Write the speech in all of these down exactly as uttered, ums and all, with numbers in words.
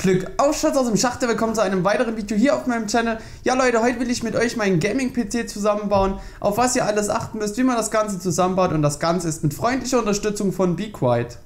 Glück auf, Schatz aus dem Schachte, willkommen zu einem weiteren Video hier auf meinem Channel. Ja Leute, heute will ich mit euch meinen Gaming-P C zusammenbauen, auf was ihr alles achten müsst, wie man das Ganze zusammenbaut, und das Ganze ist mit freundlicher Unterstützung von Be Quiet.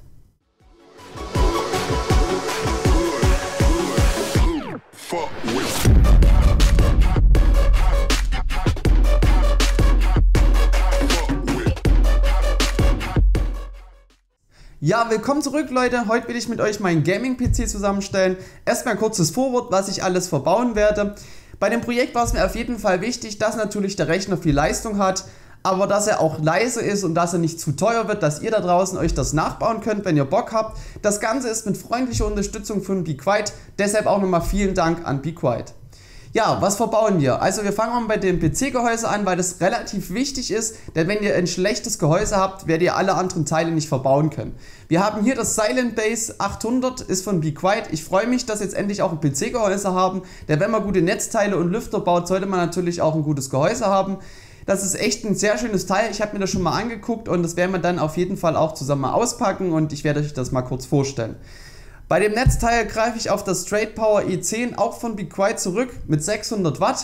Ja, willkommen zurück Leute, heute will ich mit euch meinen Gaming-P C zusammenstellen. Erstmal ein kurzes Vorwort, was ich alles verbauen werde. Bei dem Projekt war es mir auf jeden Fall wichtig, dass natürlich der Rechner viel Leistung hat, aber dass er auch leise ist und dass er nicht zu teuer wird, dass ihr da draußen euch das nachbauen könnt, wenn ihr Bock habt. Das Ganze ist mit freundlicher Unterstützung von Be Quiet, deshalb auch nochmal vielen Dank an Be Quiet. Ja, was verbauen wir? Also wir fangen mal bei dem P C-Gehäuse an, weil das relativ wichtig ist, denn wenn ihr ein schlechtes Gehäuse habt, werdet ihr alle anderen Teile nicht verbauen können. Wir haben hier das Silent Base achthundert, ist von Be Quiet. Ich freue mich, dass jetzt endlich auch ein P C-Gehäuse haben, denn wenn man gute Netzteile und Lüfter baut, sollte man natürlich auch ein gutes Gehäuse haben. Das ist echt ein sehr schönes Teil, ich habe mir das schon mal angeguckt und das werden wir dann auf jeden Fall auch zusammen mal auspacken und ich werde euch das mal kurz vorstellen. Bei dem Netzteil greife ich auf das Straight Power E zehn, auch von Be Quiet, zurück mit sechshundert Watt.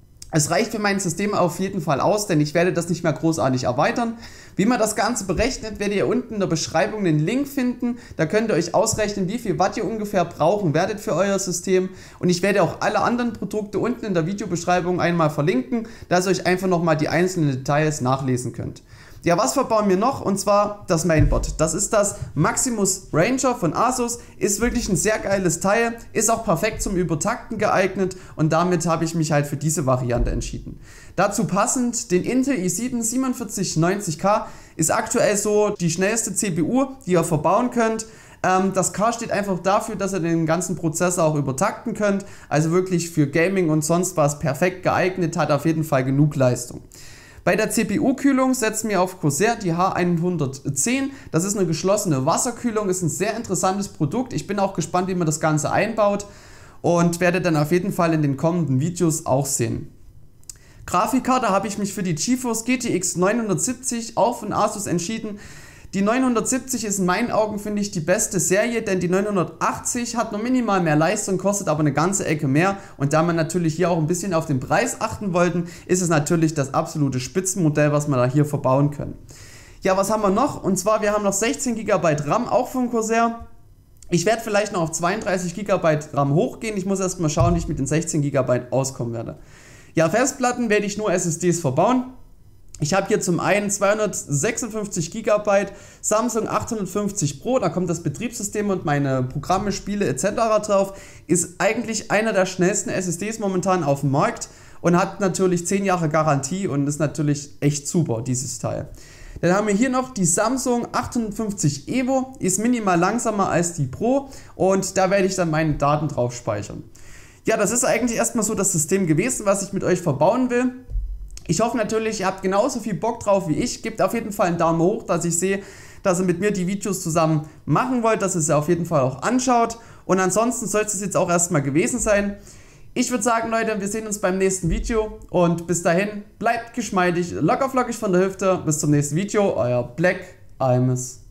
Es reicht für mein System auf jeden Fall aus, denn ich werde das nicht mehr großartig erweitern. Wie man das Ganze berechnet, werdet ihr unten in der Beschreibung den Link finden. Da könnt ihr euch ausrechnen, wie viel Watt ihr ungefähr brauchen werdet für euer System. Und ich werde auch alle anderen Produkte unten in der Videobeschreibung einmal verlinken, dass ihr euch einfach nochmal die einzelnen Details nachlesen könnt. Ja, was verbauen wir noch? Und zwar das Mainboard. Das ist das Maximus Ranger von Asus. Ist wirklich ein sehr geiles Teil. Ist auch perfekt zum Übertakten geeignet. Und damit habe ich mich halt für diese Variante entschieden. Dazu passend den Intel i sieben siebenundvierzig neunzig K. Ist aktuell so die schnellste C P U, die ihr verbauen könnt. Ähm, das K steht einfach dafür, dass ihr den ganzen Prozessor auch übertakten könnt. Also wirklich für Gaming und sonst was perfekt geeignet. Hat auf jeden Fall genug Leistung. Bei der C P U-Kühlung setzen wir auf Corsair die H hundertzehn. Das ist eine geschlossene Wasserkühlung, ist ein sehr interessantes Produkt. Ich bin auch gespannt, wie man das Ganze einbaut und werde dann auf jeden Fall in den kommenden Videos auch sehen. Grafikkarte habe ich mich für die GeForce G T X neunhundertsiebzig auch von Asus entschieden. Die neunhundertsiebzig ist in meinen Augen, finde ich, die beste Serie, denn die neunhundertachtzig hat nur minimal mehr Leistung, kostet aber eine ganze Ecke mehr, und da man natürlich hier auch ein bisschen auf den Preis achten wollten, ist es natürlich das absolute Spitzenmodell, was wir da hier verbauen können. Ja, was haben wir noch? Und zwar, wir haben noch sechzehn Gigabyte RAM, auch von Corsair. Ich werde vielleicht noch auf zweiunddreißig Gigabyte RAM hochgehen, ich muss erst mal schauen, wie ich mit den sechzehn Gigabyte auskommen werde. Ja, Festplatten werde ich nur S S Ds verbauen. Ich habe hier zum einen zweihundertsechsundfünfzig Gigabyte Samsung achthundertfünfzig Pro, da kommt das Betriebssystem und meine Programme, Spiele et cetera drauf. Ist eigentlich einer der schnellsten S S Ds momentan auf dem Markt und hat natürlich zehn Jahre Garantie und ist natürlich echt super, dieses Teil. Dann haben wir hier noch die Samsung achthundertfünfzig Evo, ist minimal langsamer als die Pro und da werde ich dann meine Daten drauf speichern. Ja, das ist eigentlich erstmal so das System gewesen, was ich mit euch verbauen will. Ich hoffe natürlich, ihr habt genauso viel Bock drauf wie ich. Gebt auf jeden Fall einen Daumen hoch, dass ich sehe, dass ihr mit mir die Videos zusammen machen wollt, dass ihr sie auf jeden Fall auch anschaut. Und ansonsten soll es jetzt auch erstmal gewesen sein. Ich würde sagen, Leute, wir sehen uns beim nächsten Video. Und bis dahin, bleibt geschmeidig, locker flockig von der Hüfte. Bis zum nächsten Video, euer Black Almes.